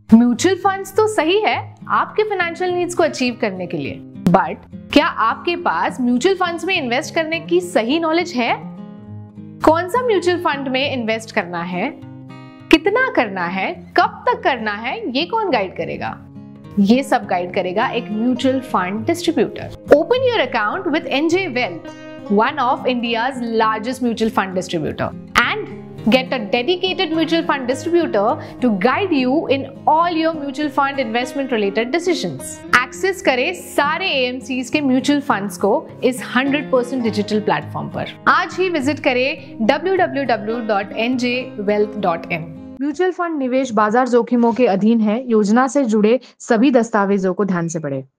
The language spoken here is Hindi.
म्यूचुअल फंड्स तो सही है आपके फाइनेंशियल नीड्स को अचीव करने के लिए, बट क्या आपके पास म्यूचुअल फंड्स में इन्वेस्ट करने की सही नॉलेज है? कौन सा म्यूचुअल फंड में इन्वेस्ट करना है, कितना करना है, कब तक करना है, ये कौन गाइड करेगा? ये सब गाइड करेगा एक mutual fund distributor. Open your account with NJ wealth, one of India's largest mutual fund distributor, and get a dedicated mutual fund distributor to guide you in all your mutual fund investment related decisions. Access करें सारे AMCs के म्यूचुअल फंड्स को इस 100% डिजिटल प्लेटफॉर्म पर। आज ही विजिट करें www.njwealth.in। म्यूचुअल फंड निवेश बाजार जोखिमों के अधीन है। योजना से जुड़े सभी दस्तावेजों को ध्यान से पढ़ें।